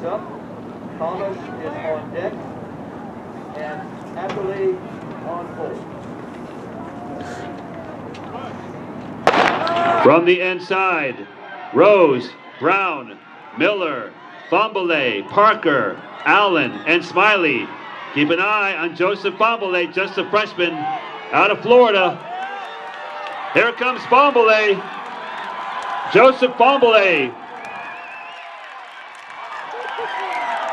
up. Thomas is on deck. And Fahnbulleh on hold. From the inside, Rose, Brown, Miller, Fahnbulleh, Parker, Allen, and Smiley. Keep an eye on Joseph Fahnbulleh, just a freshman out of Florida. Here comes Fahnbulleh. Joseph Fahnbulleh.